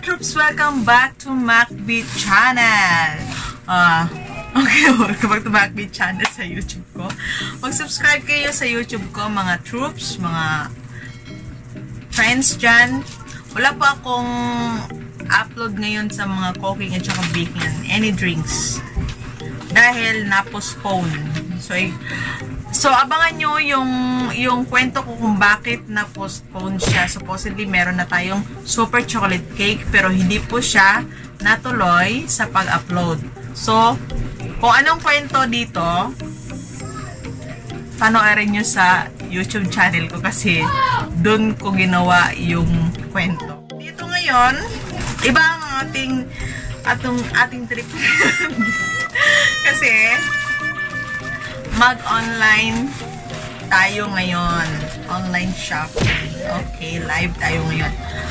troops! Welcome back to MacBeat channel! Okay, welcome back to MacBeat channel sa YouTube ko. Mag-subscribe kayo sa YouTube ko, mga troops, mga friends dyan. Wala pa akong upload ngayon sa mga cooking at saka baking, any drinks. Dahil na-postpone. So, abangan nyo yung kwento ko kung bakit na-postpone siya. Supposedly, meron na tayong super chocolate cake, pero hindi po siya natuloy sa pag-upload. So, kung anong kwento dito, panoorin nyo sa YouTube channel ko kasi doon ko ginawa yung kwento. Dito ngayon, iba ang ating trip. Kasi, mag-online tayo ngayon. Online shopping. Okay, live tayo ngayon.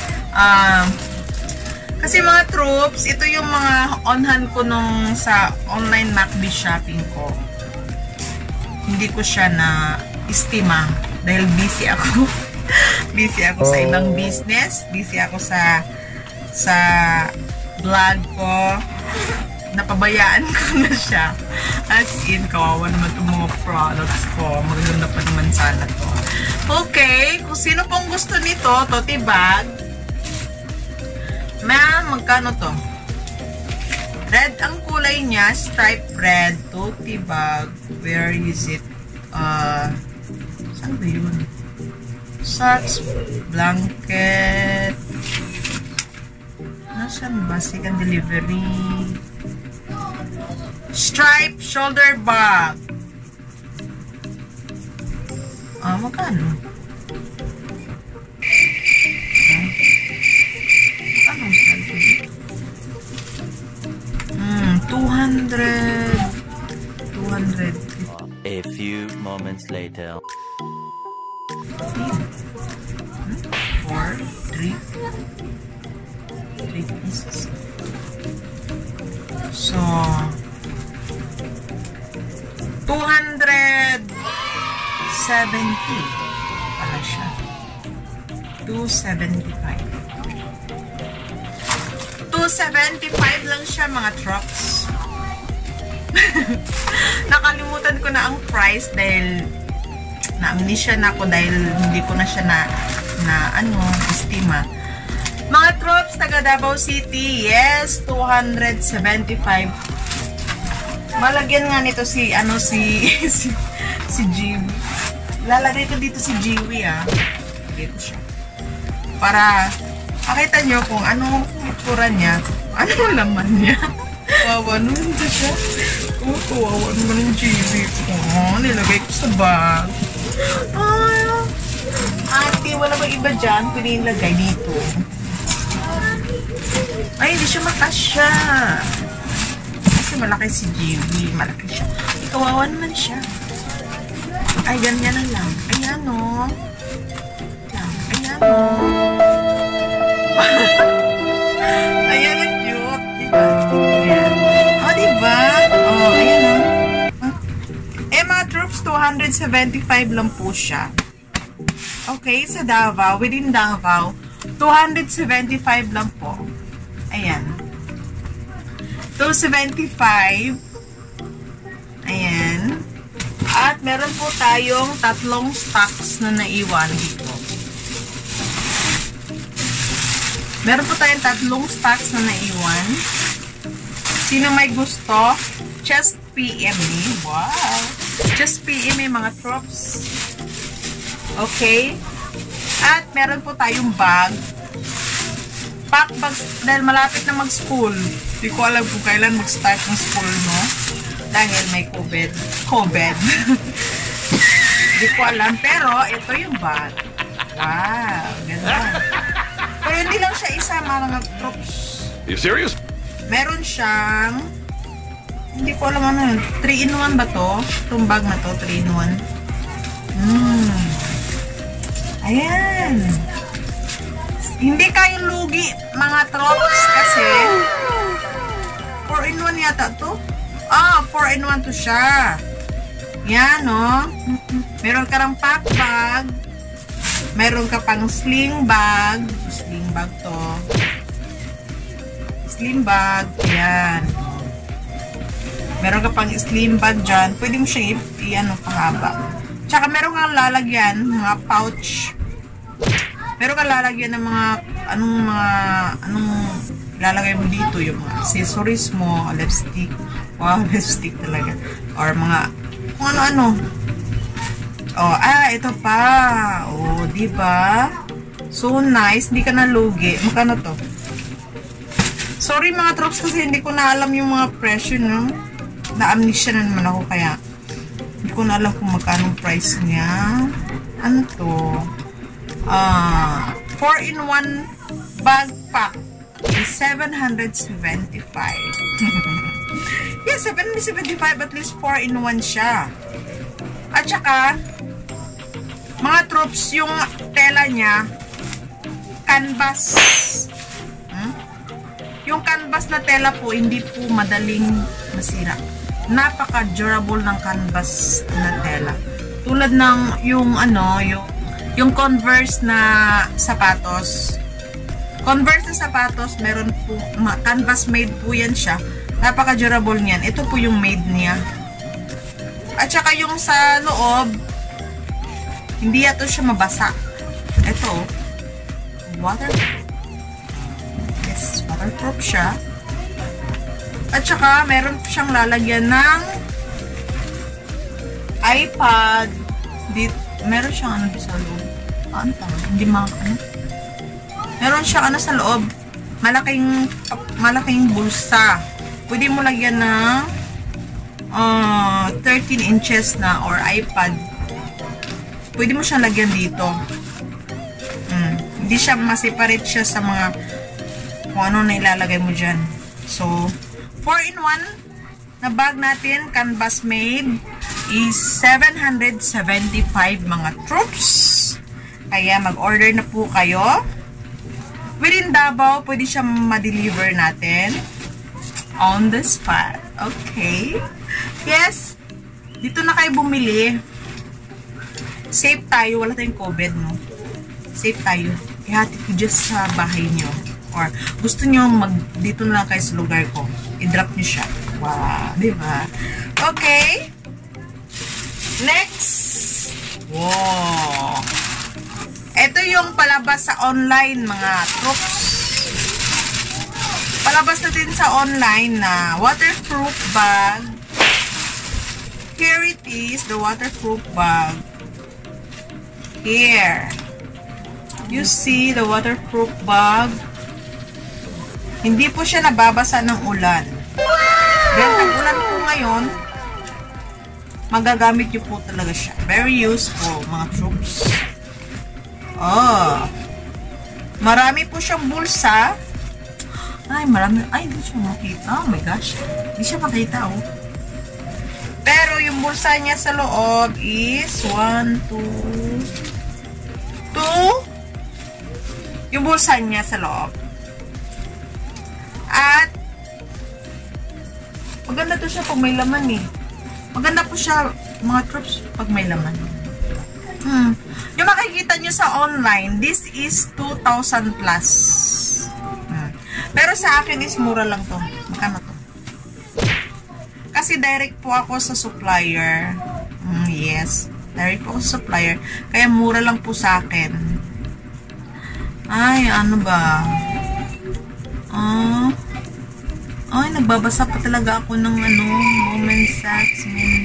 Kasi mga troops, ito yung mga on-hand ko nung sa online MacBeat shopping ko. Hindi ko siya na-estima dahil busy ako. Busy ako sa ibang business. Busy ako sa vlog ko. Napabayaan ko na siya. As in, kawawa naman itong mga products ko. Maganda pa naman sana to. Okay, kung sino pong gusto nito, tote bag. Magkano to? Red ang kulay niya, striped red, tote bag. Where is it? Saan ba yun? Socks, blanket. Nasaan ba? Second delivery. Stripe shoulder bag. Magkano? Magkano siya? 200. A few moments later. 3 pieces. So, 270 pala siya. 275 lang siya, mga trucks. Nakalimutan ko na ang price dahil na-amnesia na ako dahil hindi ko na siya na estima. Mga troops, taga Davao City, yes, 275. Malagyan nga nito si Jiwi. Lalagay ko dito si Jiwi, dito siya. Para makita nyo kung anong itsura niya, anong laman niya. Kawawa naman siya. Kawawa naman yung Jiwi. Nilagay ko sa bag. Ate, wala bang iba dyan? Pwede yung lagay dito. Ay, hindi siya makasya. Kasi malaki si Jiwi. Malaki siya. Kawawa naman siya. Ay, ganyan na lang. Ayan, o. Ayan, o. Ayan, ang cute. Diba? Ayan. O, diba? O, ayan, o. Mga troops, 275 lang po siya. Okay, sa Davao, within Davao, 275 lang po. Ayan. 275. Ayan. At meron po tayong 3 stocks na naiwan dito. Meron po tayong 3 stocks na naiwan. Sino may gusto? Just PM me. Wow. Just PM me, mga troops. Okay. At meron po tayong bag. Pack bags dahil malapit na mag-school. Hindi ko alam kung kailan mag-start ng school, no? Dahil may COVID. Hindi ko alam. Pero, ito yung bag. Wow. Ganda. Pero hindi lang siya isa, mga troops. Are you serious? Meron siyang, hindi ko alam ano yun. 3-in-1 ba to? Itong bag na to, 3-in-1. Ayan. Hindi kayo lugi, mga troops, kasi 4-in-1 yata to. 4-in-1 to siya. Yan, no? Meron ka ng pack bag. Meron ka pang sling bag. Sling bag to. Slim bag. Yan. Meron ka pang slim bag dyan. Pwede mo siyang i-ano pahaba. Tsaka meron kang lalagyan, mga pouch. Meron kang lalagyan ng mga, anong lalagay mo dito. Yung mga accessories mo, lipstick. Wow, lipstick talaga. Or mga, kung ano-ano. Oh, ito pa. Oh, diba? So nice. Hindi ka nalugi. Magkano to? Sorry mga troops kasi hindi ko na alam yung mga presyo, no? Na-amnesia na naman ako kaya hindi ko na alam kung magkano price niya. Ano to? 4-in-1 bag pack is 775. Yeah, 775 at least 4-in-1 siya. At saka mga troops, yung tela niya, canvas. Yung canvas na tela po, hindi po madaling masira. Napaka-durable ng canvas na tela. Tulad ng yung Converse na sapatos. Converse na sapatos, meron po, canvas made po yan siya. Napaka-durable niyan. Ito po yung made niya. At saka yung sa loob, hindi yato siya mabasa. Ito, waterproof. Yes, waterproof siya. At saka, meron siyang lalagyan ng iPad. Meron siyang ano sa loob. Ano tawag? Hindi meron siyang ano sa loob. Malaking bulsa. Pwede mo lagyan ng 13 inches na or iPad. Pwede mo siyang lagyan dito. Hindi siya ma-separate siya sa mga kung ano na ilalagay mo dyan. So, 4-in-1 na bag natin, canvas made, is 775 mga troops. Kaya mag-order na po kayo. Within Davao, pwede siya ma-deliver natin on the spot. Okay? Yes. Dito na kayo bumili. Safe tayo. Wala tayong COVID, no? Safe tayo. Ihatid ko just sa bahay nyo. Or gusto nyo dito na lang kayo sa lugar ko. I-drop nyo siya. Wow. Diba? Okay. Next. Wow. Ito yung palabas sa online, mga troops. Palabas natin sa online na waterproof bag. Here it is, the waterproof bag. Here. You see the waterproof bag. Hindi po siya nababasa ng ulan. Dahil tag-ulan po ngayon, magagamit nyo po talaga siya. Very useful, mga troops. Oh. Marami po siyang bulsa. Ay, marami. Ay, hindi siya makita. Oh my gosh. Hindi siya makita, oh. Pero yung bulsa niya sa loob is 1, 2, 2. Yung bulsa niya sa loob. At maganda to siya pag may laman eh. Maganda po siya, mga troops, pag may laman. Yung makikita nyo sa online, this is 2,000 plus. Pero sa akin is mura lang to. Magkano to? Kasi direct po ako sa supplier. Yes. Direct po ako sa supplier. Kaya mura lang po sa akin. Ay, ano ba? Ay, nagbabasa pa talaga ako ng ano, Moment Sacks,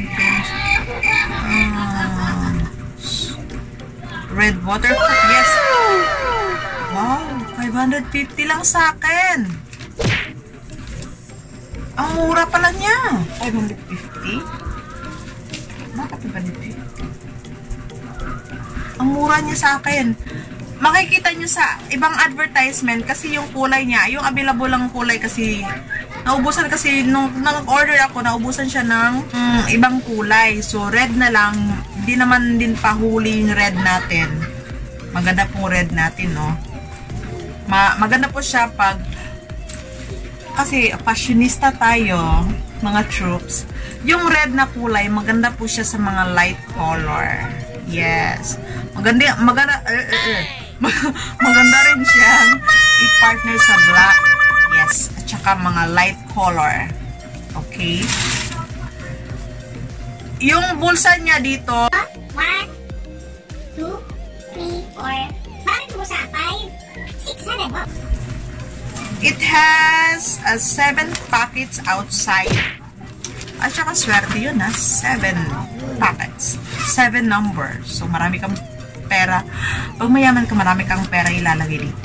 red waterproof. Yes. Wow, 550 lang sa akin. Ang mura pala niya. 550? Bakit 550? Ang mura niya sa akin. Makikita nyo sa ibang advertisement kasi yung kulay niya, yung available lang kulay kasi naubusan kasi nung nag-order ako, naubusan siya ng ibang kulay. So red na lang, hindi naman din pahuli yung red natin. Maganda pong red natin, no. Maganda po siya pag kasi fashionista tayo, mga troops. Yung red na kulay, maganda po siya sa mga light color. Yes. Maganda maganda rin siyang i-partner sa black. Yes. At saka mga light color. Okay. Yung bulsa niya dito. 1, 2, 3, 4. Bakit mo sa 5, 6, 7? It has 7 packets outside. At saka swerte yun ha. 7 packets. 7 numbers. So marami kang pera. Pag mayaman ka, marami kang pera ilalagay dito.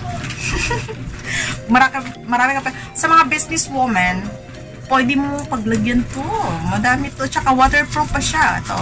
marami kang pera. Sa mga businesswoman, pwede mo paglagyan to. Madami to. Tsaka waterproof pa siya. Ito.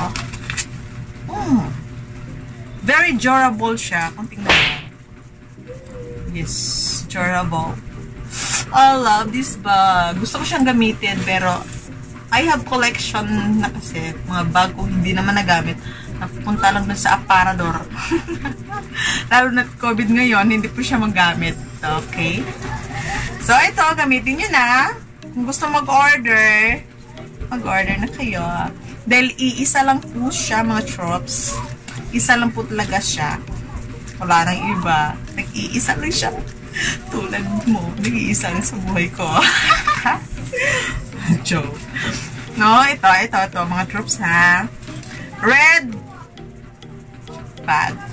Very durable siya. Kung tingnan mo. Yes. Durable. I love this bag. Gusto ko siyang gamitin. Pero, I have collection na kasi. Mga bag ko hindi naman nagamit. Napunta lang dun sa aparador. Lalo na COVID ngayon, hindi po siya magamit. Okay? So, ito. Gamitin nyo na. Kung gusto mag-order na kayo. Dahil iisa lang po siya, mga troops. Isa lang po talaga siya. Wala nang iba. Nag-iisa lang siya. Tulad mo. Nag-iisa lang sa buhay ko. Joke. No, ito. Mga troops, ha. Red bag.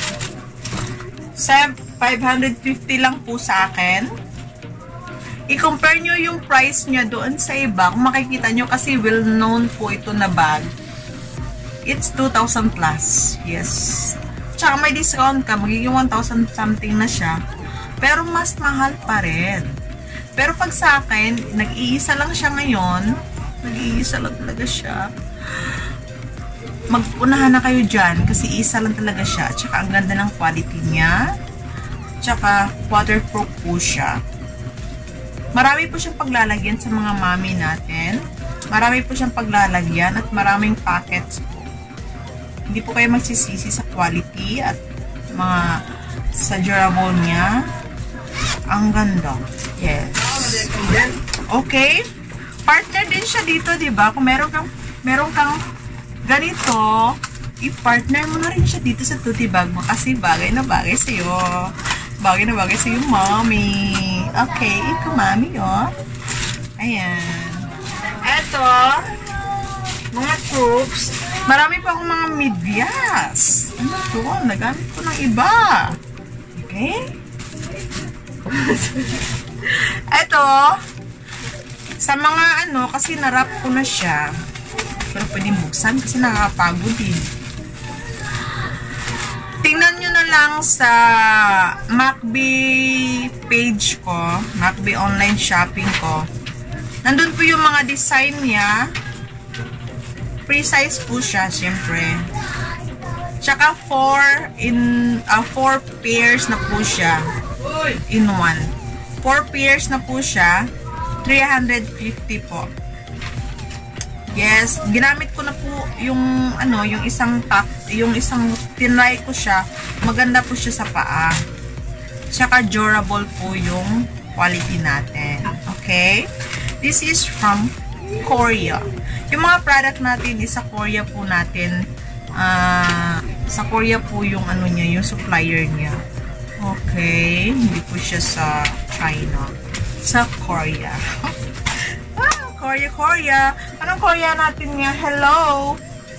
550 lang po sa akin. I-compare nyo yung price niya doon sa iba. Kung makikita nyo kasi well-known po ito na bag. It's 2,000 plus. Yes. Tsaka may discount ka. Magiging 1,000 something na siya. Pero mas mahal pa rin. Pero pag sa akin, nag-iisa lang siya ngayon. Nag-iisa lang talaga siya. Mag-unahan na kayo dyan. Kasi isa lang talaga siya. Tsaka ang ganda ng quality niya. Tsaka waterproof po siya. Marami po siyang paglalagyan sa mga mami natin. Marami po siyang paglalagyan at maraming packets po. Hindi po kayo magsisisi sa quality at mga sa durable niya. Ang ganda. Yes. Okay. Partner din siya dito, diba? Kung meron kang ganito, i-partner mo na rin siya dito sa tote bag mo kasi bagay na bagay sa'yo. Bagay na bagay sa'yo, mommy. Okay, ito, mami, oh. Ayan. Eto, mga troops. Marami pa akong mga medyas. Ano to? Nagamit ko ng iba. Okay? Eto, sa mga ano, kasi narap ko na siya. Pero pwedeng buksan kasi nakakapagod din. Tingnan nyo na lang sa MacB page ko, MacB online shopping ko. Nandun po yung mga design niya. Free size po siya, syempre. Tsaka 4 pairs na po siya in one. 4 pairs na po siya. 350 po. Yes, ginamit ko na po yung ano, yung isang tinry ko siya. Maganda po siya sa paa. Tsaka durable po yung quality natin. Okay? This is from Korea. Yung mga product natin is sa Korea po natin. Sa Korea po yung ano niya, yung supplier niya. Okay, hindi po siya sa China. Sa Korea. Korea. Anong Korea natin nga? Hello?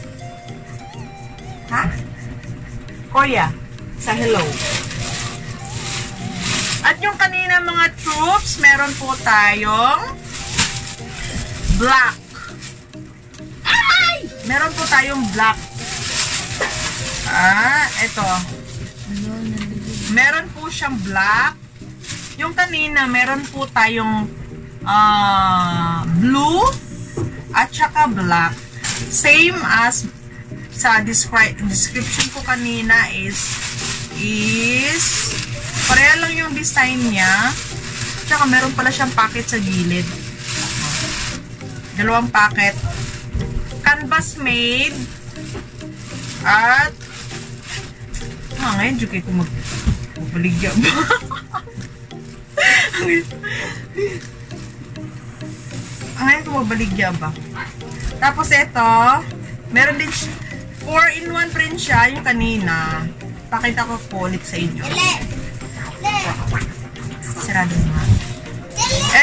Ha? Korea. Sa hello. At yung kanina mga troops, meron po tayong black. Ay! Meron po tayong black. Ito. Meron po siyang black. Yung kanina, meron po tayong blue at saka black. Same as sa description ko kanina is pareha lang yung design niya. Tsaka meron pala siyang packet sa gilid. Dalawang packet. Canvas made. At ngayon juga ito magbaligya ba? Ngayon ito magbaligya ba? Tapos ito, meron din 4-in-1 print siya, yung kanina. Pakita ko po ulit sa inyo. Sarado nga.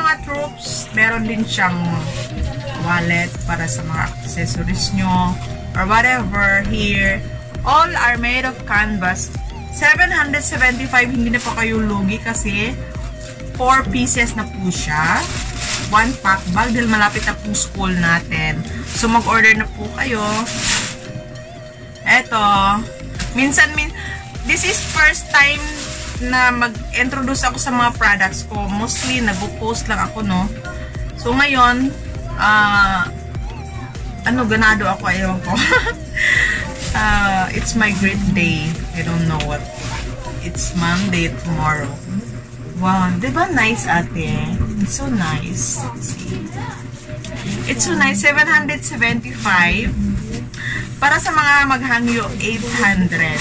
mga troops, meron din siyang wallet para sa mga accessories nyo or whatever here. All are made of canvas. 775, hindi na po kayo lugi kasi 4 pieces na po siya. 1 pack bag dahil malapit na po school natin. So, mag-order na po kayo. Eto. This is first time na mag-introduce ako sa mga products ko. Mostly, nag-post lang ako, no? So, ngayon, ganado ako, ayaw ko. It's my great day. I don't know what. It's Monday tomorrow. Wow, diba nice, ate? It's so nice. See? It's so nice. 775. Para sa mga maghangyo, 800.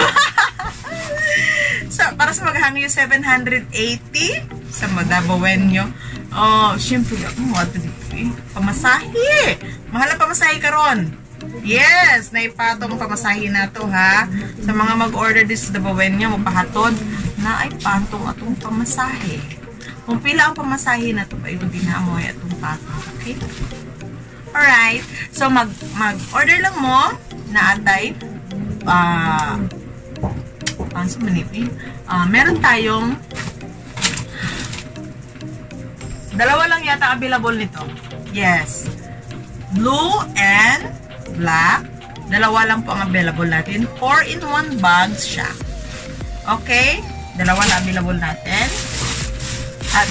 So, para sa maghangyo, 780. Sa Madabawenyo. Oh, syempre, pamasahe. Mahal ang pamasahe karon. Yes, naipatong pamasahe na to, ha. Sa mga mag-order din sa Dabawenyo, mapahatod na ay patong atong pamasahe. Kung pila ang pamasahe na to, payo din na mo atong patong. Okay? Alright. So, mag-order lang mo na atay. Meron tayong dalawa lang yata available nito. Yes. Blue and black. Dalawa lang po ang available natin. 4-in-1 bags siya. Okay? Dalawa lang available natin. At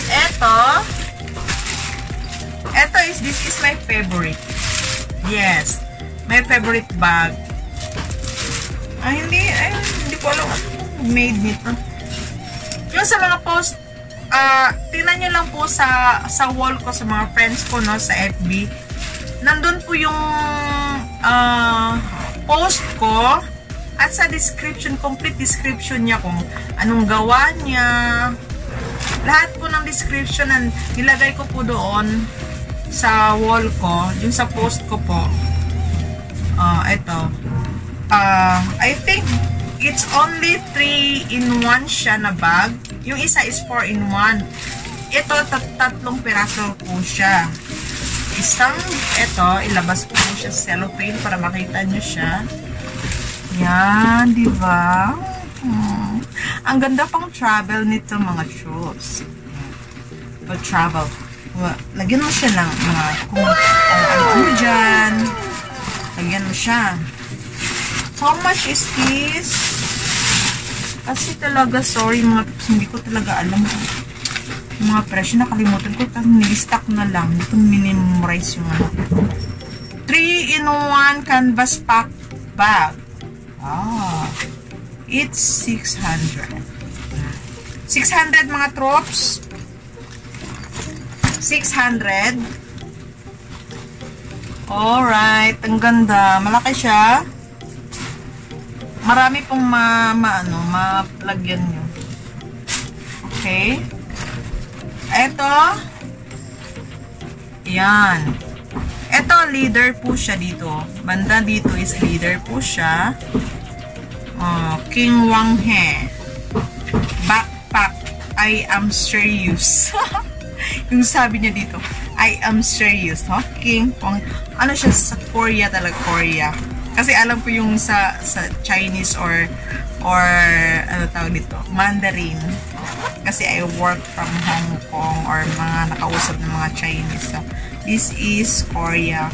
this is my favorite. Yes. My favorite bag. Hindi ko alam made nito. Yung sa mga post, tingnan nyo lang po sa wall ko, sa mga friends ko, no, sa FB. Nandun po yung post ko at sa description, complete description niya kung anong gawa niya. Lahat po ng description nilagay ko po doon sa wall ko, yung sa post ko po. Ito. I think it's only 3-in-1 siya na bag. Yung isa is 4-in-1. Ito, tatlong piraso po siya. Ito, ilabas ko siya sa cellophane para makita nyo siya. Yan, di ba? Ang ganda pang travel nito, mga troops. Travel. Lagyan mo siya ng mga kung ano dyan. Lagyan mo siya. How much is this? Kasi talaga, sorry mga troops, hindi ko talaga alam mga presyo. Nakalimutan ko kasi nilistock na lang. Hindi ko minimemorize yung 3-in-1 canvas pack bag. It's 600. 600 mga troops. 600. Alright. Ang ganda. Malaki siya. Marami pong malagyan nyo. Okay. Ito. Yan. Ito, leader po siya dito. Banda dito is leader po siya. King Wang He. Backpack. I am serious. Yung sabi niya dito, I am serious. King Wang. Ano siya sa Korea talaga, Korea. Kasi alam ko yung sa Chinese or ano tawag dito, Mandarin. Kasi I work from Hong Kong or mga nakausap ng mga Chinese. So, this is Korea.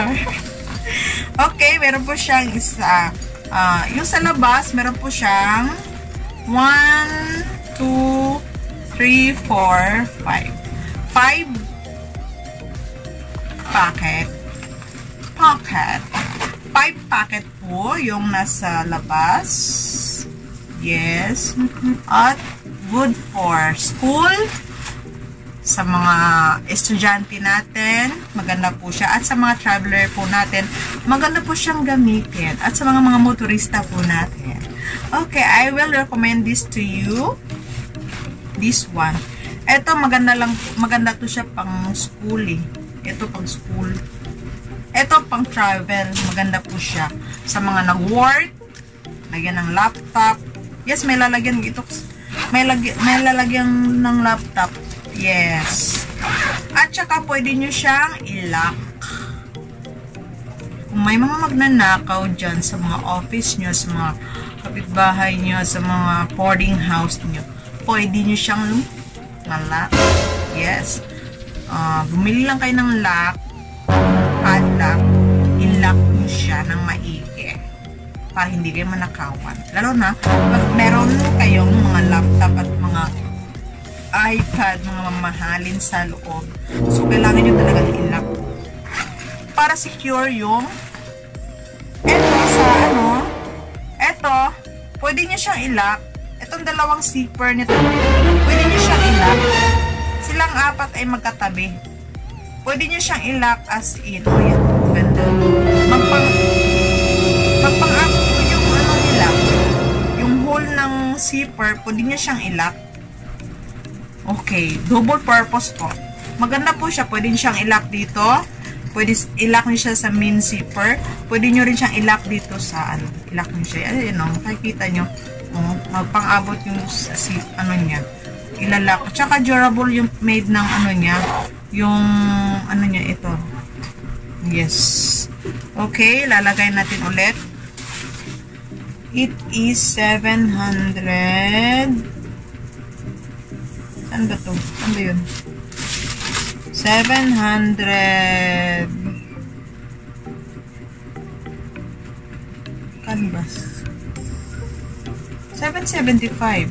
Okay, meron po siyang isa. Yung sa labas, meron po siyang 1, 2, 3, 4, 5. 5 packet. 5 packet po yung nasa labas. Yes. At good for school. Sa mga estudyante natin, maganda po siya. At sa mga traveler po natin, maganda po siyang gamitin. At sa mga motorista po natin. Okay, I will recommend this to you. This one. Ito, maganda to siya pang school eh. Ito pang school. Ito pang travel. Maganda po siya. Sa mga nag-work, lagyan ng laptop. Yes, may lalagyan ito. May lalagyan ng laptop. Yes. At saka pwede nyo siyang i-lock. Kung may mga magnanakaw dyan sa mga office nyo, sa mga kapitbahay nyo, sa mga boarding house nyo, pwede nyo siyang lock. Yes. Bumili lang kayo ng lock, padlock, i-lock nyo siya ng maigi para hindi kayo manakawan. Lalo na, pag meron kayong mga laptop at mga iPad, mga mamahalin sa loob. So, kailangan nyo talaga i-lock para secure yung eto, pwede nyo siyang i-lock. Itong dalawang zipper nito, pwede nyo siyang i-lock. Silang apat ay magkatabi. Pwede nyo siyang i-lock as in. O yan, ganda. Magpang-abot ko yung nila. Yung hole ng zipper, pwede nyo siyang i-lock. Okay, double purpose po. Maganda po siya. Pwede nyo siyang i-lock dito. Pwede i-lock nyo siya sa main zipper. Pwede nyo rin siyang i-lock dito sa i-lock nyo siya. Ayan o, makikita nyo. Magpang-abot yung niya. Ilalak. Tsaka durable yung made ng niya. Yung niya ito. Yes. Okay, lalagay natin ulit. It is 700. Saan ba to? Saan ba yun? 700 canvas. 775.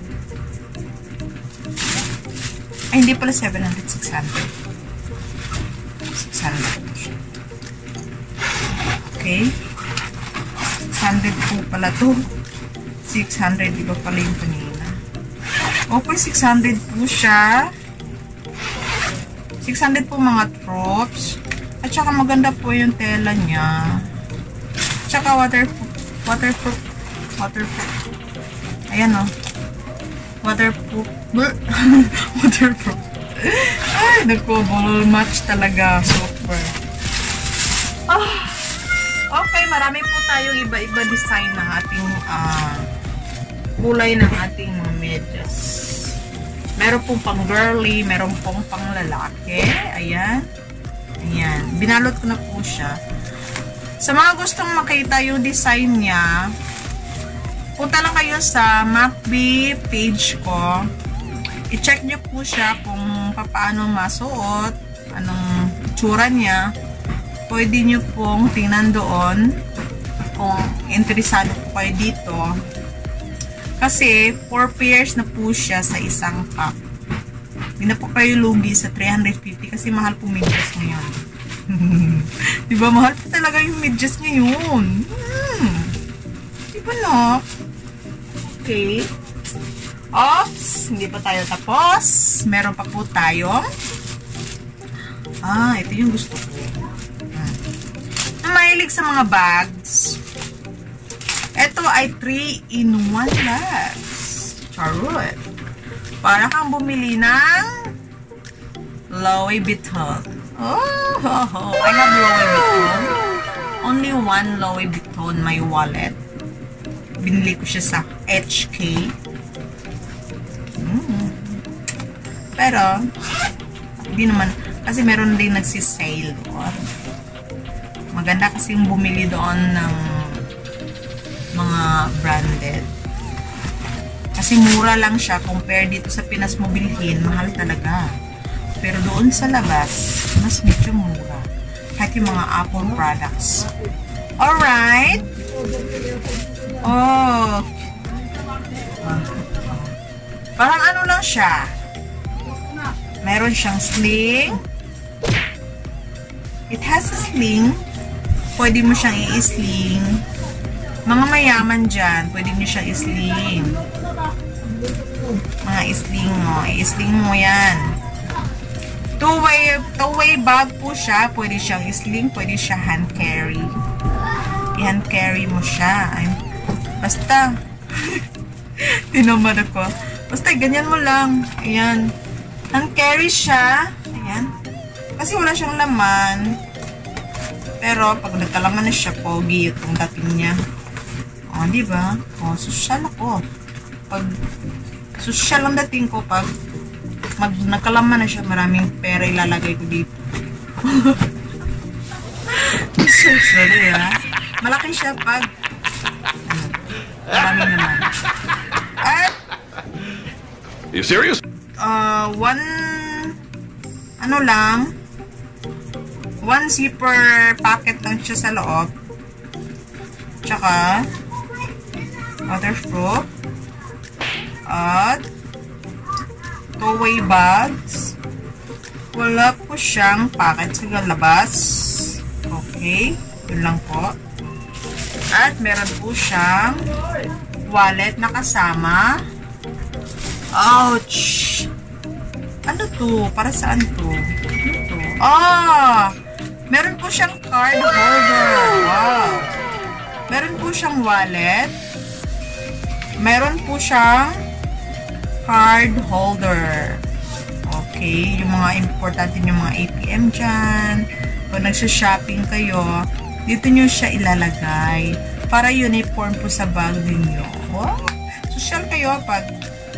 Ay, hindi pala 700. 600. 600. Okay. 600 po pala to. 600. Di ba pala yung kanina? Okay, 600 po siya. 600 po mga troops. At saka maganda po yung tela niya. At saka waterproof. Ayan o. Waterproof. Waterproof. Ay, nagko-ball match talaga. Super. Okay, marami po tayong iba-iba design ng ating kulay ng ating mga medyas. Meron pong pang girly, meron pong pang lalaki. Ayan. Ayan. Binalot ko na po siya. Sa mga gustong makita yung design niya, punta lang kayo sa MacB page ko. I-check nyo po siya kung paano masuot, anong tsura niya. Pwede nyo pong tingnan doon kung interesado po kayo dito. Kasi 4 pairs na po siya sa isang pack. Hindi na po kayo lugi sa 350 kasi mahal po medyas ngayon. Diba? Mahal po talaga yung medyas ngayon. Diba no? Okay. Oops! Hindi pa tayo tapos. Meron pa po tayong ito yung gusto ko. Mahilig sa mga bags. Ito ay 3-in-1 bags. Charot. Para kang bumili ng Louis Vuitton. Oh, I love Louis Vuitton. Only one Louis Vuitton my wallet. Binili ko siya sa HK. Pero, hindi naman. Kasi meron din nagsisale doon. Maganda kasi yung bumili doon ng mga branded. Kasi mura lang siya compare dito sa Pinas mo bilhin, mahal talaga. Pero doon sa labas, mas medyo mura. Kahit yung mga Apple products. Alright. Oh. Parang ano lang siya. Meron siyang sling. It has a sling. Pwede mo siyang i-sling. Mga mayaman dyan, pwede nyo siyang i-sling. Mga i-sling mo. I-sling mo yan. Two-way bag po siya. Pwede siyang i-sling. Pwede siya hand carry. I-hand carry mo siya. Basta. Tinamad ako. Basta ganyan mo lang. Ayan. Hand carry siya. Ayan. Kasi wala siyang laman. Pero pag nagkalaman na siya, pogi itong dating niya. O, diba? O, social ako. Pag social ang dating ko pag nagkalaman na siya. Maraming pera ilalagay ko dito. So, sorry malaki siya pag marami naman. At you serious? one zipper packet lang siya sa loob. Tsaka waterproof at two-way bags. Wala po siyang packet sa labas. Okay, yun lang po. At meron po siyang wallet na kasama. Ouch! Ano to? Para saan to? Ano to? Meron po siyang card holder. Wow! Meron po siyang wallet. Meron po siyang card holder. Okay, yung mga importante yung mga ATM dyan. Kung nagsha-shopping kayo, dito nyo siya ilalagay para uniform po sa bag ninyo. Wow! Social kayo pag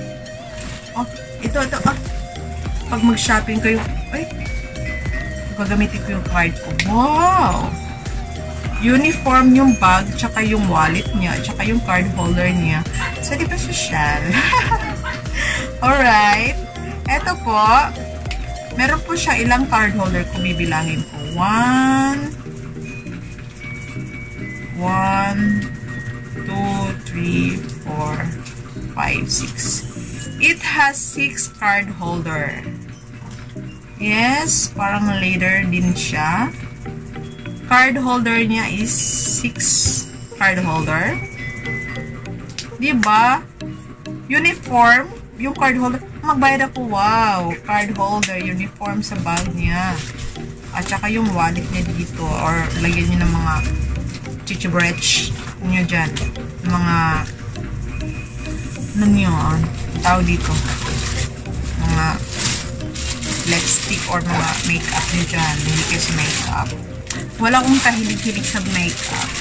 pag mag-shopping kayo, gagamitin ko yung card ko. Wow! Uniform yung bag, tsaka yung wallet niya, tsaka yung card holder niya. So, di ba social? Alright. Eto po, meron po siya ilang card holder kung bibilangin ko. 1, 2, 3, 4, 5, 6. It has 6 card holder. Yes, parang leather din siya. Card holder niya is 6 card holder. Diba? Uniform, yung card holder. Magbayad ako, wow. Card holder, uniform sa bag niya. At saka yung wallet niya dito. Or lagyan niyo ng mga chichibrech nyo dyan. Mga ano yun? Tao dito. Mga lipstick or mga makeup nyo dyan. Hindi kayo sa makeup. Wala akong kahilig-hilig sa makeup.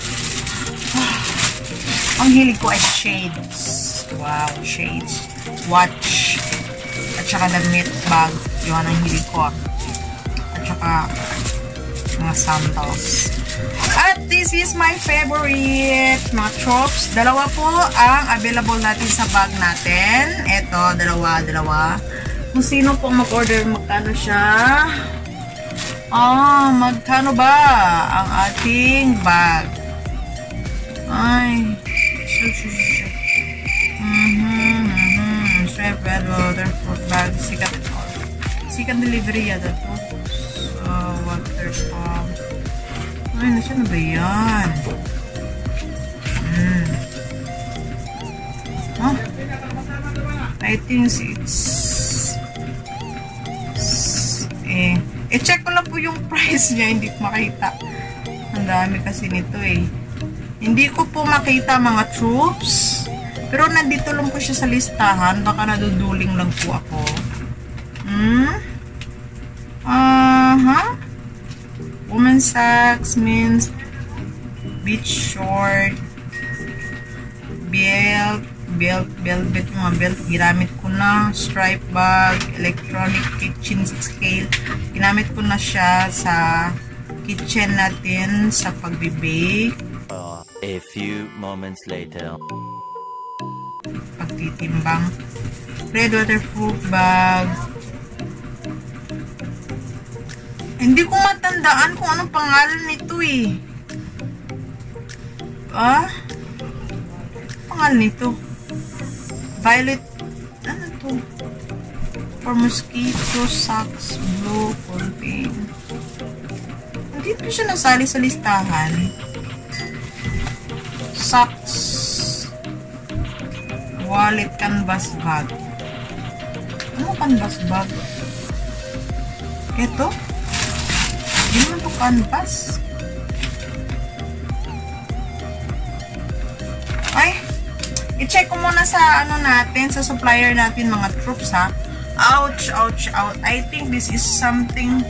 Ang hilig ko ay shades. Wow, shades. Watch. At saka damit, bag. Yun ang hilig ko. At saka mga sandals. At this is my favorite, mga tropes. Dalawa po ang available natin sa bag natin. Ito, dalawa. Kung sino pong mag-order, magkano siya? Magkano ba ang ating bag? Ay. Strap, red water, fruit bag, sikat delivery yata to. So, water pump. Ay, nasaan na ba yan? I think it's check ko lang po yung price niya, hindi ko makita. Ang dami kasi nito Hindi ko po makita mga troops. Pero nandito lang po siya sa listahan. Baka naduduling lang po ako. Women's socks, men's beach short, velvet, mga belt, ginamit ko na, stripe bag, electronic kitchen scale, ginamit ko na siya sa kitchen natin sa pagbe-bake. A few moments later. Pagtitimbang. Red waterproof bag. Hindi ko matandaan kung anong pangalan nito pangalan nito? Violet. Ano to? For mosquito, socks, blue, pink. Hindi po siya nasali sa listahan. Socks. Wallet, canvas bag. Ano canvas bag? Ito? Hindi naman ito canvas. Ay, i-check ko muna sa natin, sa supplier natin mga troops ha. Ouch, ouch, ouch. I think this is something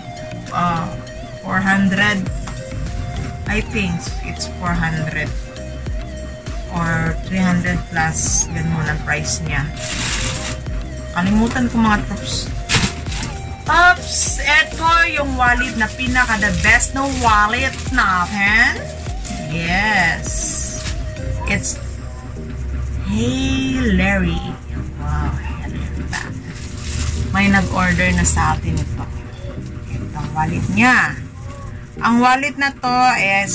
400. I think it's 400 or 300 plus ganun ang price niya. Nakalimutan ko mga troops. Oops! Ito yung wallet na pinaka-the best na wallet natin. Yes! It's Hey Larry. Wow, Hey Larry ba? May nag-order na sa atin ito. Ito ang wallet niya. Ang wallet na to is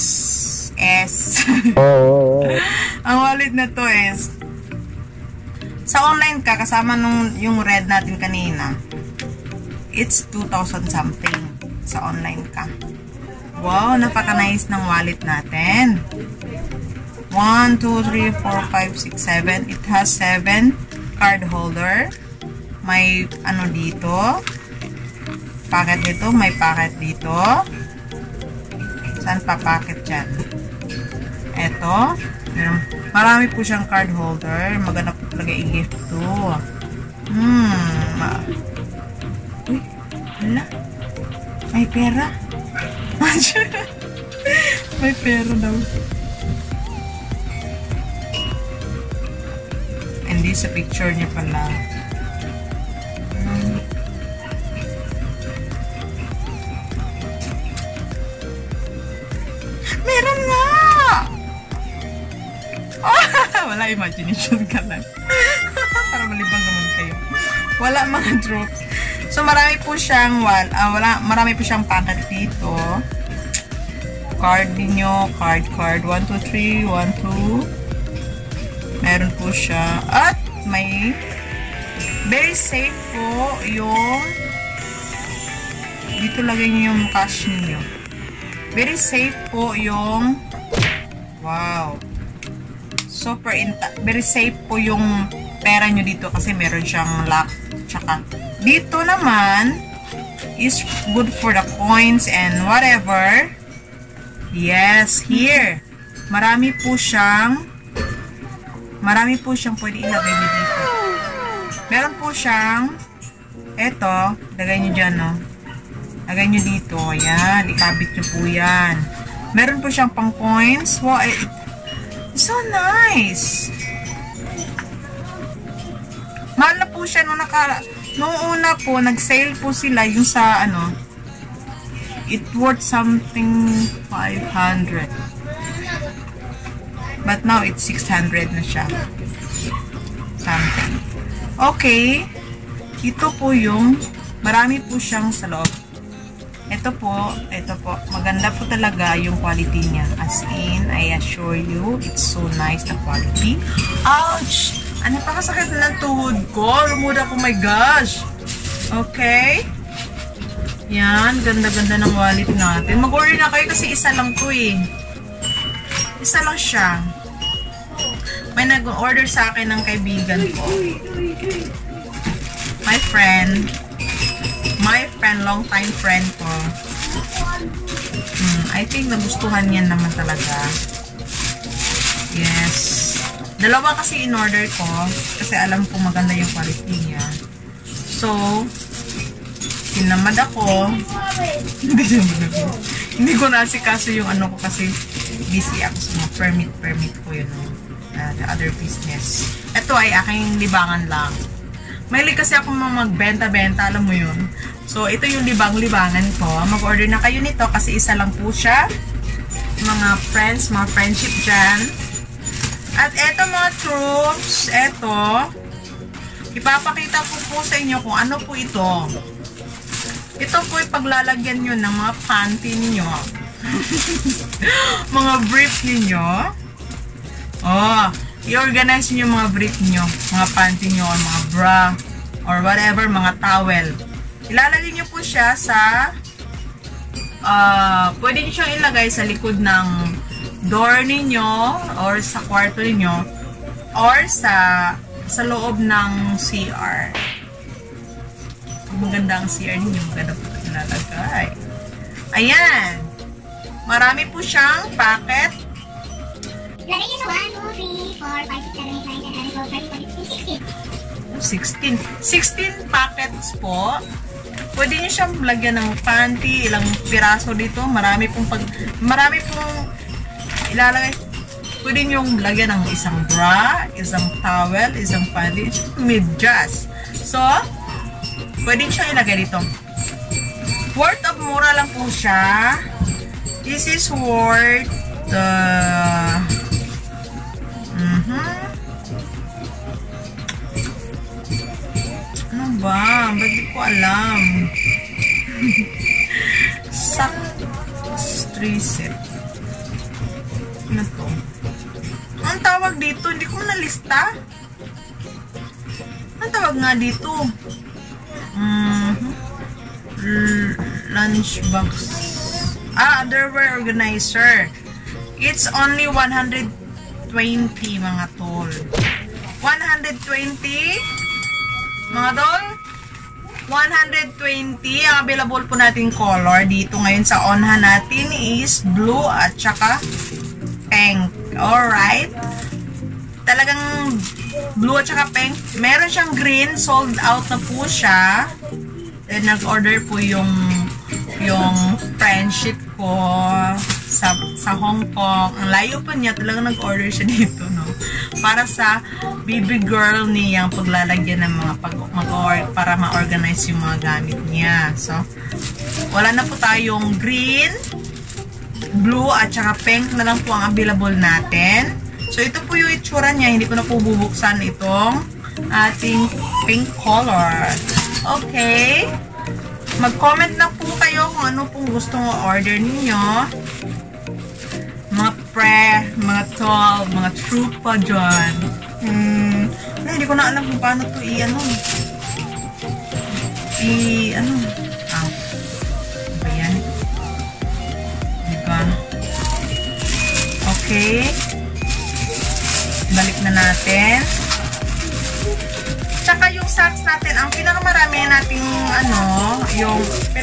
ang wallet na to is sa online ka, kasama nung yung red natin kanina. It's 2,000 something sa online ka. Wow, napaka-nice ng wallet natin. 1, 2, 3, 4, 5, 6, 7. It has 7 card holder. May ano dito. Packet dito. May packet dito. Saan pa packet dyan? Eto. Marami po siyang card holder. Maganda po talaga i-gift to. Uy, wala. May pera. May pera daw. Hindi sa picture niya pala. Meron nga! Wala, imagination ka lang. Para malibang naman kayo. Wala mga drops. So, marami po siyang marami po siyang packet dito. Card ninyo. Card. 1, 2, 3. 1, 2. Meron po siya. At may very safe po yung dito lagay niyo yung cash niyo. Very safe po yung wow. Very safe po yung pera nyo dito kasi meron siyang lock. Tsaka dito naman is good for the coins and whatever. Yes, here. Marami po siyang pwede ilagay nyo dito. Meron po siyang eto, lagay nyo dyan, no? Lagay nyo dito. Ayan, ikabit nyo po yan. Meron po siyang pang coins. Wow, so nice! Mahal na po siya nung una po, nag-sale po sila yung sa ano, it worth something 500. But now it's 600 na siya. Something. Okay. Ito po yung marami po siyang sa loob. Ito po, maganda po talaga yung quality niya. As in, I assure you, it's so nice na quality. Ouch! Ano pa kasakit na ng tuhod ko? Lumuda ko, my gosh! Okay? Yan, ganda-ganda ng wallet natin. Mag-order na kayo kasi isa lang to eh. Isa lang siya. May nag-order sa akin ng kaibigan ko. My friend, long time friend ko. I think nagustuhan niya naman talaga. Yes. Dalawa kasi in-order ko kasi alam ko maganda yung quality niya. So, tinamad ako. Hindi ko nasikaso yung ano ko kasi busy ako sa mga permit ko yun. The other business. Ito ay aking libangan lang. Mahilig kasi ako magbenta-benta, alam mo yun. So, ito yung libang-libangan ko. Mag-order na kayo nito kasi isa lang po siya. Mga friends, mga friendship dyan. At eto mga troops, eto, ipapakita ko po sa inyo kung ano po ito. Ito po ay paglalagyan nyo ng mga panty ninyo. Mga brief ninyo. Oh, i-organize nyo yung mga brief nyo. Mga panty nyo, or mga bra, or whatever, mga towel. Ilalagay nyo po siya sa, pwede nyo siyang ilagay sa likod ng door ninyo, or sa kwarto ninyo, or sa loob ng CR. Maganda ang CR ninyo, maganda po ilalagay. Ayan! Marami po siyang packet. Lagay nyo sa 1, 2, 3, 4, 5, 6, 7, 8, 9, 10, 11, 12, 13, 16. 16 packets po. Pwede nyo siyang lagyan ng panty, ilang piraso dito. Marami pong ilalagay. Pwede nyong lagyan ng isang bra, isang towel, isang panty, medyas. So, pwede siya ilagay dito. Worth of mura lang po siya. This is worth ano ba? Ba't di ko alam? Socks 3 set. Ano to? Ang tawag dito? Hindi ko nalista. Ang tawag nga dito? Lunchbox. Underwear organizer. It's only 120 mga tol. 120 mga tol. 120. Ang available po natin color dito ngayon sa onhan natin is blue at saka pink. Alright. Talagang blue at saka pink. Meron siyang green. Sold out na po siya. Then nag-order po yung friendship ko sa Hong Kong. Ang layo pa niya. Talagang nag-order siya dito, no? Para sa baby girl niyang paglalagyan ng mga para ma-organize yung mga gamit niya. So, wala na po tayong green, blue, at saka pink na lang po ang available natin. So, ito po yung itsura niya. Hindi ko na po bubuksan itong ating pink color. Okay. Mag-comment na po kayo kung ano pong gustong order ninyo. Mga mga tol, mga trupa dyan. Hindi ko na alam kung paano to ba yan? Diba? Okay. Balik na natin. Tsaka yung socks natin, ang pinakamarami nating yung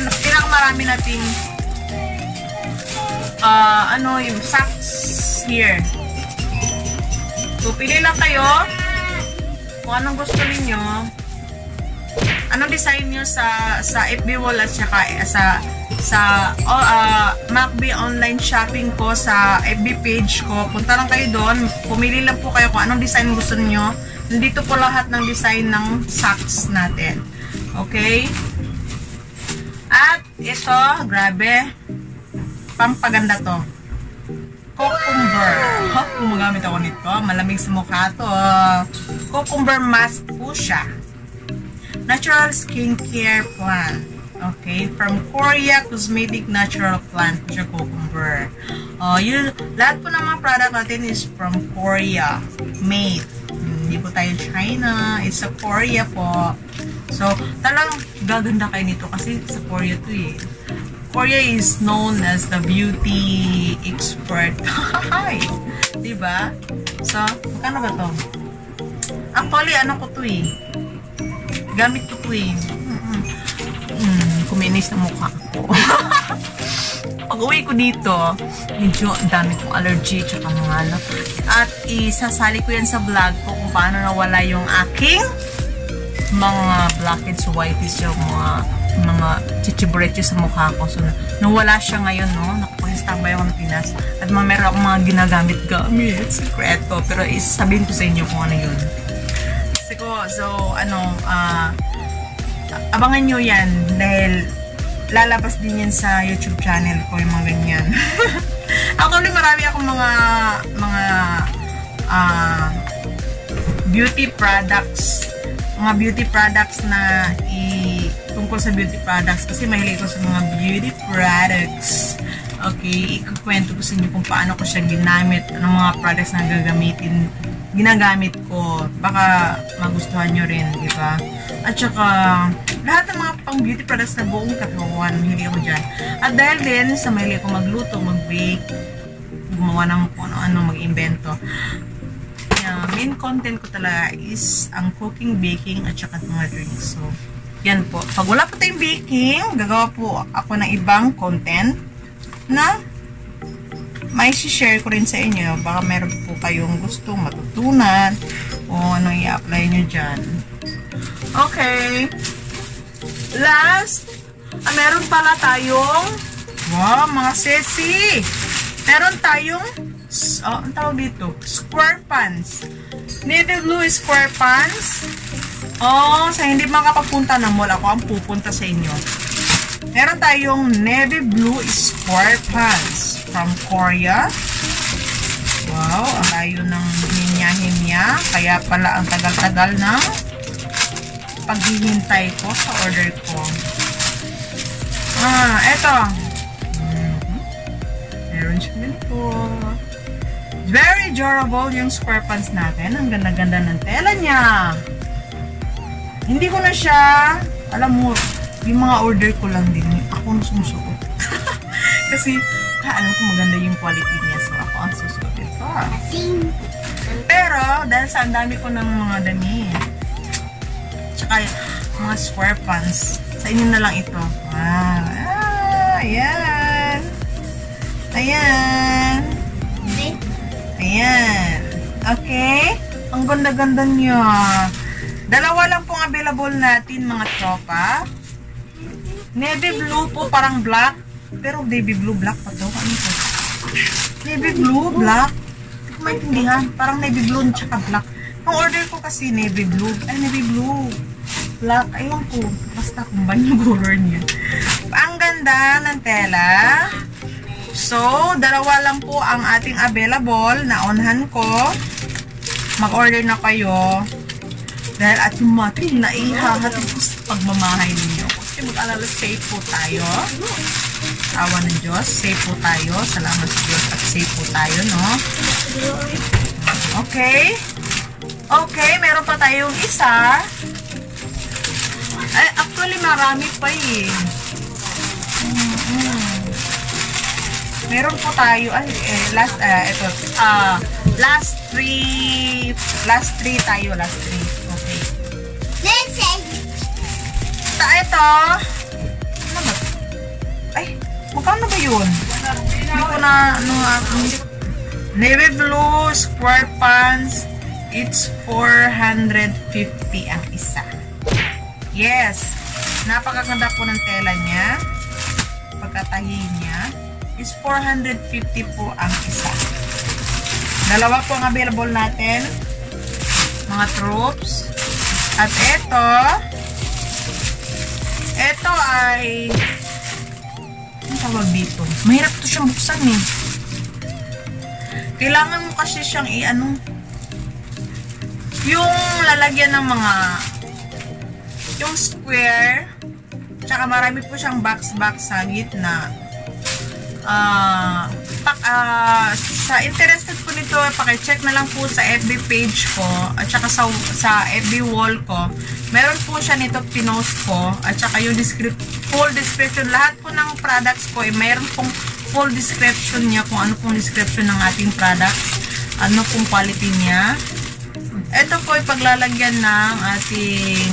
yung socks here. So, pili lang kayo kung anong gusto ninyo. Anong design nyo sa FB wall at saka sa MacB online shopping ko sa FB page ko. Punta lang kayo doon. Pumili lang po kayo kung anong design gusto niyo. Nandito po lahat ng design ng socks natin. Okay? At ito, grabe. Pampaganda to. Cucumber. Gumagamit ako nito. Malamig sa mukha to. Cucumber mask po siya. Natural skincare plant. Okay? From Korea Cosmetic Natural Plant po siya, cucumber. Lahat po ng mga product natin is from Korea. Made. Hindi po tayo China. It's sa Korea po. So, talagang gaganda kayo nito kasi sa Korea to eh. Korea is known as the beauty expert. Diba? So, magkano ba to? Actually, ano ko to eh. Gamit ko to eh. Kuminis na mukha ko. Pag uwi ko dito, medyo dami kong allergy tsaka mga at isasali ko yan sa vlog ko kung paano nawala yung aking mga blackheads, whiteys, yung mga chichiburecho sa mukha ko. So, nawala siya ngayon, no? Nakapag-standby ako ng Pinas. At meron akong mga ginagamit-gamit. Sekreto. Pero isasabihin ko sa inyo kung ano yun. So, abangan nyo yan dahil lalabas din yan sa YouTube channel ko yung mga ganyan. Actually, marami akong mga beauty products. Mga beauty products na tungkol sa beauty products kasi mahilig ko sa mga beauty products. Okay, ikukwento ko sa inyo kung paano ko siya ginamit, anong mga products na ginagamit ko. Baka magustuhan nyo rin, di ba? At saka, lahat ng mga pang beauty products na buong katawan, mahilig ako dyan. At dahil din, sa mahilig ako magluto, mag-bake, gumawa ng kung ano, mag-invento. Main content ko talaga is ang cooking, baking, at saka mga drinks. So, yan po. Pag wala po tayong baking, gagawa po ako ng ibang content na may share ko rin sa inyo. Baka meron po kayong gustong matutunan o ano i-apply nyo dyan. Okay. Last, meron pala tayong, wow, mga sesi. Meron tayong ang tawag dito, square pants. Navy blue square pants. Oh, sa hindi makapagpunta ng mall, ako ang pupunta sa inyo. Meron tayong navy blue square pants from Korea. Wow, ang layo ng hinya-hinya. Kaya pala ang tagal-tagal ng paghihintay ko sa order ko. Eto. Meron siya ganito. Very durable yung square pants natin. Ang ganda-ganda ng tela niya. Hindi ko na siya, alam mo, yung mga order ko lang din. Ako na sumusuot. Kasi, alam ko maganda yung quality niya. So, ako ang susuot ito. Pero, dahil sa ang dami ko ng mga dami, tsaka mga square pants, sa inyo na lang ito. Wow. Ayan. Ayan. Ayan. Okay? Ang ganda-ganda niya. Dalawa lang pong available natin, mga tropa. Navy blue po, parang black. Pero navy blue, black pa to. Ano to? Navy blue, black. Hindi ko maintindihan. Parang navy blue tsaka black. Yung order ko kasi navy blue. Ay, navy blue. Black. Ayun ko. Basta kumban yung color niya. Ang ganda ng tela. So, dalawa lang po ang ating available. Naunhan ko. Mag-order na kayo. Dahil automatic na ihahatid ko sa pagmamahay ninyo. Kasi mag-alala, safe po tayo. Awa ng Diyos. Safe po tayo. Salamat sa Diyos at safe po tayo, no? Okay. Okay, meron pa tayong isa. Ay, actually, marami pa eh. Meron po tayo, last three tayo, last three. Okay. Ito. Ano ba? Ay, magkano ba yun? Hindi ko na, navy blue, square pants, it's 450 ang isa. Yes. Napakaganda po ng tela niya. Pagkatahi niya is 450 po ang isa. Dalawa po ang available natin, mga troops. At ito ay, ang tawag dito? Mahirap ito siyang buksan eh. Kailangan mo kasi siyang yung lalagyan ng mga, yung square, tsaka marami po siyang box sa gitna. Sa interested po nito, pakicheck na lang po sa FB page ko at saka sa FB wall ko. Meron po siya nito pinost ko at saka yung full description. Lahat po ng products ko mayroon pong full description niya kung ano pong description ng ating products, ano pong quality niya. Ito po ay paglalagyan ng ating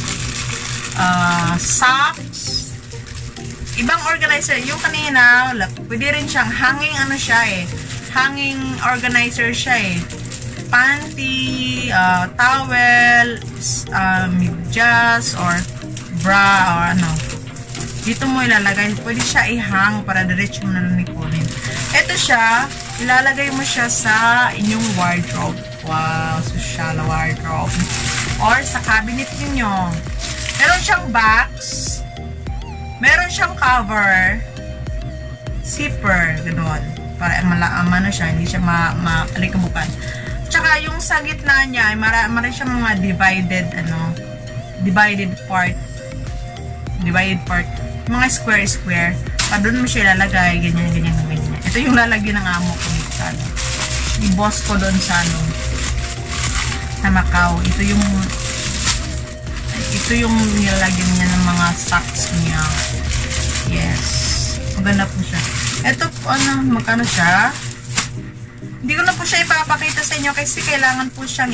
socks. Ibang organizer. Yung kanina, pwede rin siyang hanging hanging organizer siya eh. Panty, towel, medyas, or bra, or ano. Dito mo ilalagay. Pwede siya i-hang para diretso mo na lang ikunin. Ito siya, ilalagay mo siya sa inyong wardrobe. Wow, social wardrobe. Or sa cabinet ninyo. Meron siyang box. Meron siyang cover, zipper, gano'n. Para ano siya, hindi siya maalikabukan. Tsaka yung sa gitna niya, ay marami siyang mga divided part. Mga square. Pa doon mo siya ilalagay, ganyan. Ito yung lalagyan ng amo ko dito. Yung boss ko doon sa Macau. Ito yung nilalagyan niya ng mga socks niya. Yes. Maganda po siya. Ito po, magkano siya? Hindi ko na po siya ipapakita sa inyo kasi kailangan po siyang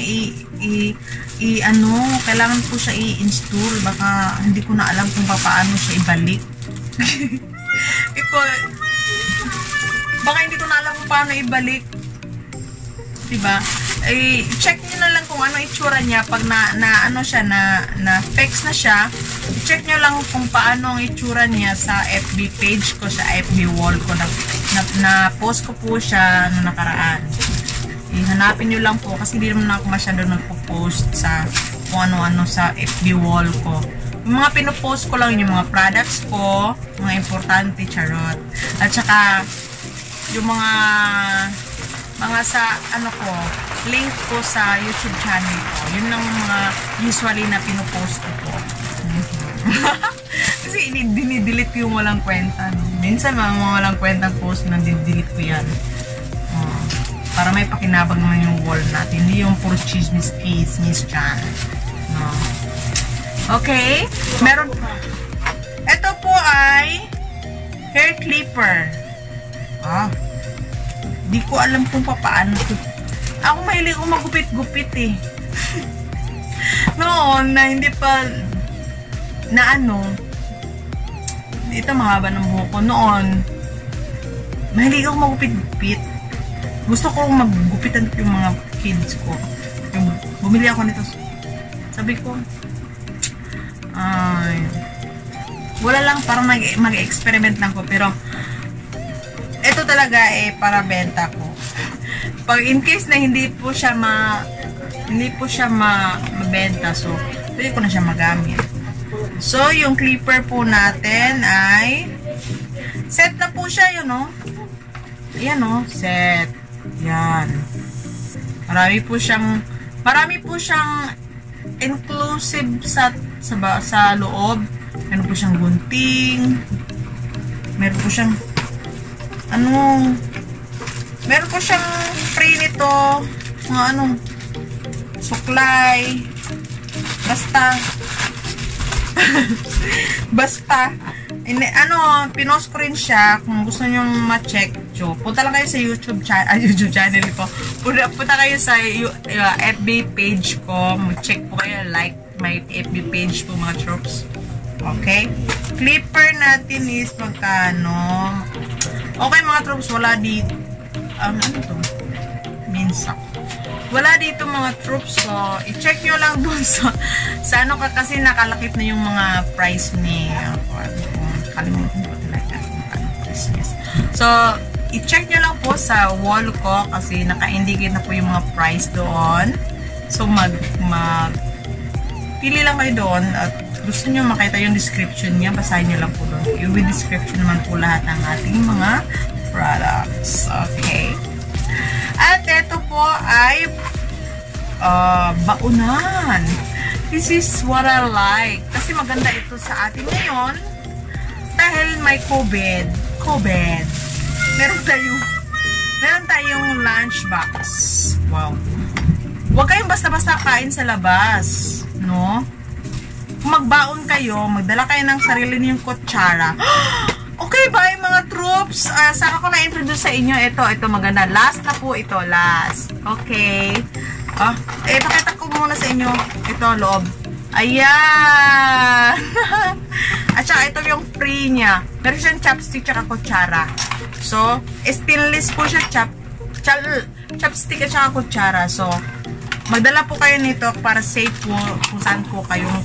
kailangan po siya i-install. Baka hindi ko na alam kung paano siya ibalik. Baka hindi ko na alam kung paano ibalik. Diba? Eh, check nyo na lang kung ano itsura niya pag na fix na siya. Check nyo lang kung paano ang itsura niya sa FB page ko, sa FB wall ko. Na post ko po siya noong nakaraan. Hanapin nyo lang po kasi hindi naman ako masyado nagpo-post sa kung ano-ano sa FB wall ko. Yung mga pinopost ko lang yung mga products ko, mga importante, charot. At saka yung mga sa ko, link ko sa YouTube channel ko. Yun lang mga usually na pinopost ko po. Kasi dinidelete yung walang kwenta. No? Minsan mga walang kwentang post na didelete ko yan. Para may pakinabang naman yung wall natin. Hindi yung puro chismis channel. No? Okay? Meron. Ito po ay hair clipper. Di ko alam kung paano ito. Ako mahilig ko magupit-gupit eh. Noon, na hindi pa ito mahaba ng buhok ko. Noon, mahilig ako magupit-gupit. Gusto ko maggupitan yung mga kids ko. Bumili ako nito. Sabi ko, wala lang, parang mag-experiment lang ko. Pero, ito talaga para benta ko. Pag in case na hindi po siya mabenta, so pwede ko na siya magamit. So, yung clipper po natin ay set na po siya, yun, no? Ayan, no? Set. Yan. Marami po siyang inclusive sa loob. Meron po siyang gunting. Meron po siyang meron po siyang free nito, mga suklay, basta, pinost ko rin siya, kung gusto nyo ma-check, punta lang kayo sa YouTube channel ko, punta kayo sa FB page ko, mag-check po kayo, like my FB page po mga troops. Okay? Clipper natin is magkano? Okay mga troops, wala dito. Ano to? Minsak. Wala dito mga troops. So, i-check nyo lang dun sa ano ka kasi nakalakip na yung mga price ni kalimutan ko talaga. So, i-check nyo lang po sa wall ko kasi naka-indicate na po yung mga price doon. So, pili lang kayo doon at gusto nyo makita yung description niya, basahin nyo lang po doon. Yung description naman po lahat ng ating mga products. Okay. At ito po ay baunan. This is what I like. Kasi maganda ito sa atin ngayon dahil may COVID. Meron tayong lunchbox. Wow. Huwag kayong basta-basta kain sa labas. No? Kung magbaon kayo, magdala kayo ng sarili niyong kutsara. Okay, bye mga troops. Saka ko na-introduce sa inyo. Ito maganda. Last na po ito. Last. Okay. Pakita ko muna sa inyo. Ito, loob. Ayan. At saka ito yung free niya. Meron siyang chopstick tsaka kutsara. So, stainless po siya. Chopstick at saka kutsara. So, magdala po kayo nito para safe po kung saan po kayong